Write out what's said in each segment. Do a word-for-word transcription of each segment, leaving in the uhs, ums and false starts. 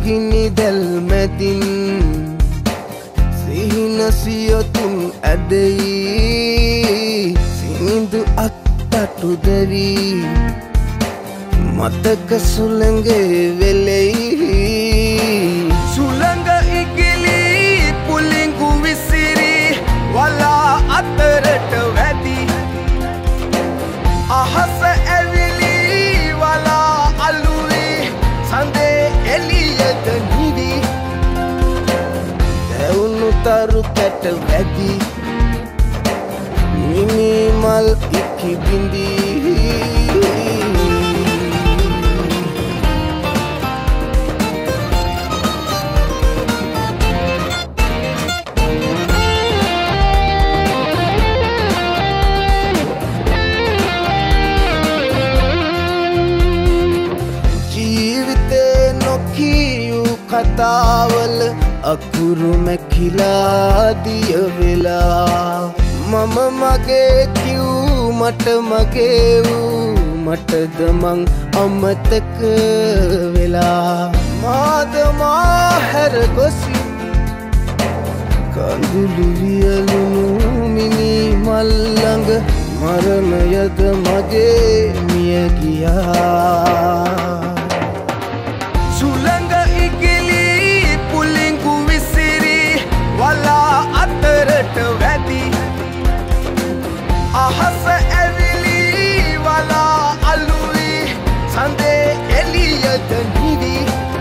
ගිනි දැල් මැදින් සිහින සියොතුන් ඇදෙයි සිනිඳු අත්තටු දැවි මතක සුළඟේ වෙලෙයි සුළඟ ඉගිලි පුලිඟු විසිරි වලා අතරට වැදි අහස ඇවිලි වලා අලුවි සඳේ එළියද නිවි දැවුණු තරු කැට වැදි මිනි මල් ඉකි බිඳි කතාවල අකුරු මැකිලා දිය වෙලා මම මගේ කිව් මට මගේ වූ මටද මං අමතක වෙලා මාද මාහැර ගොසින් කඳුළු වියලුණු මිනි මල් ළඟ මරණයද මගේ මිය ගියා සුළඟ ඉගිලි පුලිඟු විසිරි වලා අතරට වැදි අහස ඇවිලි වලා අලුවි සඳේ එළියද නිවි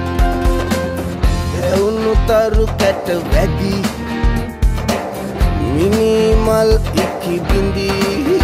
දැවුණු තරු කැට වැදි මිනි මල් ඉකි බිඳි